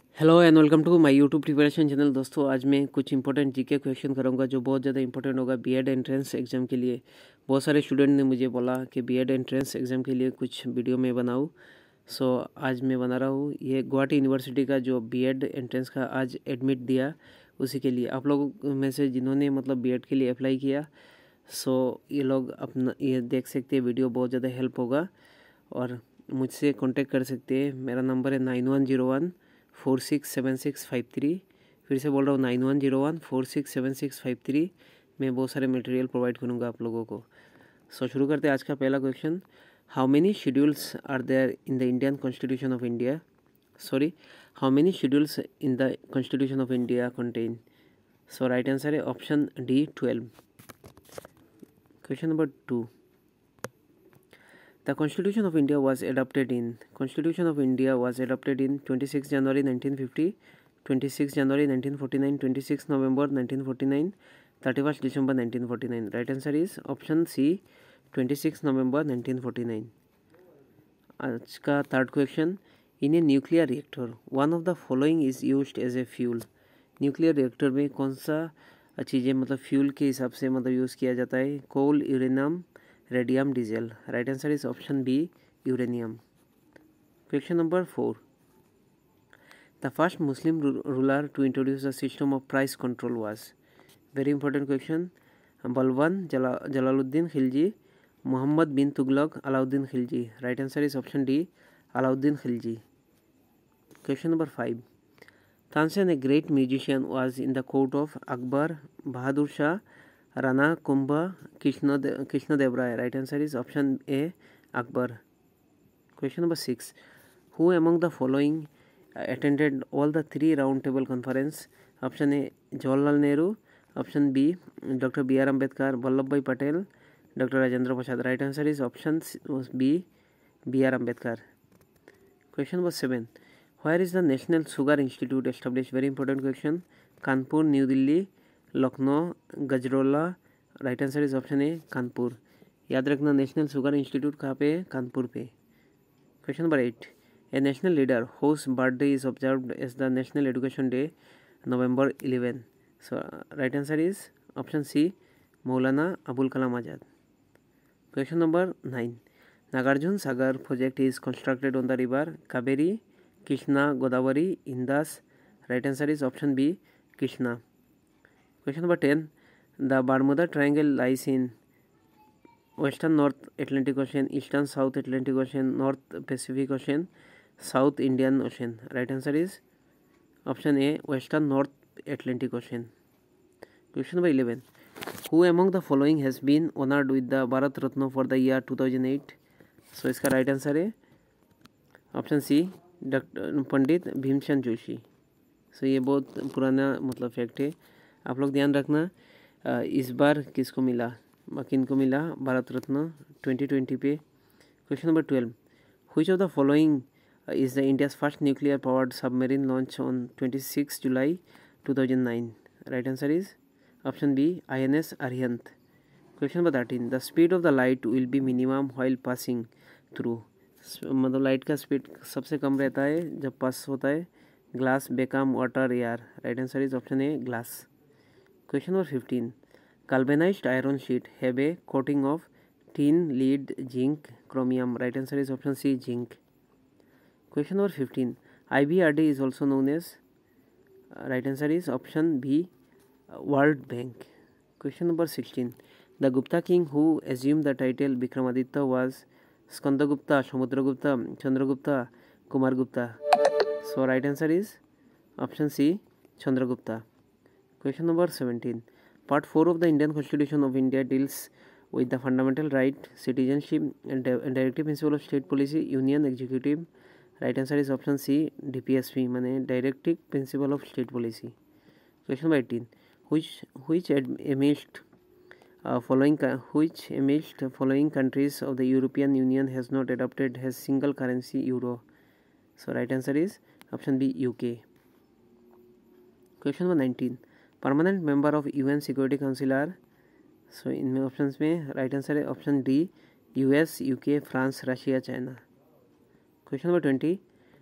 Hello and welcome to my YouTube preparation channel. दोस्तों, आज मैं कुछ इंपॉर्टेंट जीके क्वेश्चन करूंगा जो बहुत ज़्यादा इंपॉर्टेंट होगा बीएड एंट्रेंस एग्ज़ाम के लिए। बहुत सारे स्टूडेंट ने मुझे बोला कि बीएड एंट्रेंस एग्ज़ाम के लिए कुछ वीडियो में बनाऊं। आज मैं बना रहा हूं। ये गुवाहाटी यूनिवर्सिटी का जो बीएड एंट्रेंस का आज एडमिट दिया, उसी के लिए आप लोगों में से जिन्होंने मतलब बीएड के लिए अप्लाई किया, ये लोग अपना ये देख सकते हैं। वीडियो बहुत ज़्यादा हेल्प होगा और मुझसे कांटेक्ट कर सकते हैं। मेरा नंबर है 9101467653। फिर से बोल रहा हूँ 9101467653। मैं बहुत सारे मटेरियल प्रोवाइड करूँगा आप लोगों को। शुरू करते हैं आज का पहला question. How many schedules are there in the Indian constitution of India? How many schedules in the constitution of India contain? Right answer है option D 12। Question number 2। The Constitution of India was adopted in 26 January 1950, 26 January 1949, 26 November 1949, 31st December 1949. Right answer is option C, 26 November 1949. आज का third question. In a nuclear reactor one of the following is used as a fuel. Nuclear reactor में कौन सा चीज़ें मतलब fuel के हिसाब से मतलब यूज़ किया जाता है? Coal, uranium, radium, diesel. Right answer is option B, uranium. Question number 4। The first Muslim ruler to introduce the system of price control was. Very important question. Balban, Jalaluddin Khilji, Mohammad bin Tughlaq, Alauddin Khilji. Right answer is option D, Alauddin Khilji. Question number 5। Tansen, a great musician, was in the court of Akbar, Bahadur Shah, Rana Kumbha, Krishnadevaraya. Right answer is option A, Akbar. Question number 6। Who among the following attended all the three round table conference? Option A Jawaharlal Nehru, option B doctor B R Ambedkar, Vallabh Bhai Patel, doctor Rajendra Prasad. Right answer is option B, B R Ambedkar. Question number 7। Where is the national sugar institute establish? Very important question. Kanpur, New Delhi, Lucknow, Gajraula. Right answer is option A, Kanpur. याद रखना, national sugar institute कहाँ पे है? कानपुर पे। Question number 8। A national leader whose birthday is observed as the National Education Day, November 11. Right answer is option C, Maulana Abul Kalam Azad. Question number 9. Nagarjun Sagar project is constructed on the river Kaveri, Krishna, Godavari, Indus. Right answer is option B, Krishna. Question number 10. The Bermuda Triangle lies in Western North Atlantic Ocean, Eastern South Atlantic Ocean, North Pacific Ocean, South Indian Ocean. Right answer is option A, Western North Atlantic Ocean. Question number 11. Who among the following has been honored with the Bharat Ratna for the year 2008? इसका right answer है option C, doctor Pandit Bhimchand Joshi. ये बहुत पुराना मतलब fact है, आप लोग ध्यान रखना। इस बार किसको मिला, किनको मिला भारत रत्न 2020 पे। Question number 12। Which of the following is the India's first nuclear powered submarine launch on 26 July 2009? Right answer is option B, INS Arihant. Question number 13. The speed of the light will be minimum while passing through. मतलब light का speed सबसे कम रहता है जब pass होता है glass, vacuum, water, air. Right answer is option A, glass. Question number 15. Galvanized iron sheet have a coating of tin, lead, zinc, chromium. Right answer is option C, zinc. Question number 15. IBRD is also known as, right answer is option B, World Bank. Question number 16. The Gupta king who assumed the title Vikramaditya was Skandagupta, Samudragupta, Chandragupta, Kumargupta. Right answer is option C, Chandragupta. Question number 17. Part 4 of the Indian Constitution of India deals with the fundamental right, citizenship, and directive principle of state policy, union executive. Right answer is option C, DPSP, माने directive principle of state policy. Question number 18. Which amidst following countries of the European Union has not adopted has single currency euro? Right answer is option B, UK. Question number 19. Permanent member of UN security council are? इनमें options में right answer है option D, US, UK, France, Russia, China. Question number 20.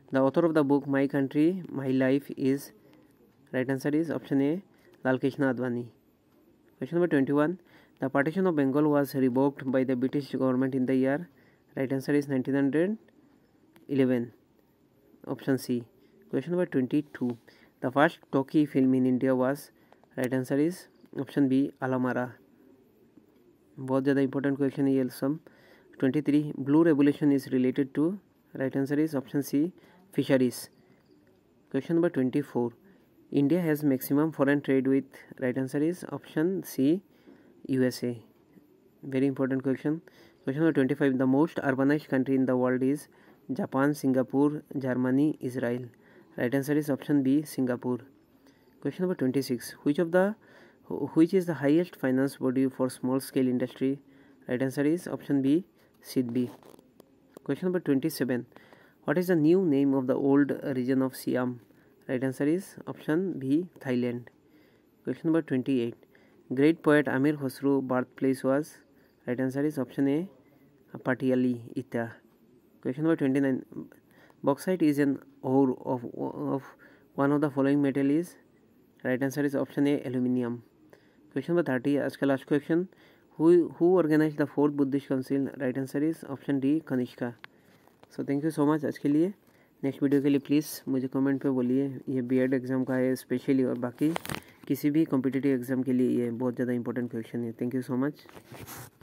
The author of the book my country my life is, right answer is option A Lal Krishna Advani. Question number 21, the partition of Bengal was revoked by the British government in the year, right answer is 1911, option C. Question number 22, the first talkie film in India was, right answer is option B Alam Ara. बहुत ज़्यादा important question है ये सब। 23, blue revolution is related to, right answer is option C fisheries. Question number 24, India has maximum foreign trade with, right answer is option C USA। Very important question. Question number 25, the most urbanised country in the world is Japan, Singapore, Germany, Israel, right answer is option B Singapore. Question number 26, which is the highest finance body for small scale industry, right answer is option B SIDBI। question number 27, what is the new name of the old region of Siam, right answer is option B Thailand। question number 28, great poet Amir Khusro birthplace was, right answer is option A Patiali Ita। question number 29, bauxite is an ore of one of the following metal is, right answer is option A aluminium। Question number 30, आज का last question, who organise the fourth Buddhist council, right answer is option D Kanishka. So thank you so much आज के लिए। Next video के लिए please मुझे comment पे बोलिए, ये बीएड एग्ज़ाम का है स्पेशली, और बाकी किसी भी कॉम्पिटिटिव एग्ज़ाम के लिए ये बहुत ज़्यादा इंपॉर्टेंट क्वेश्चन है। Thank you so much.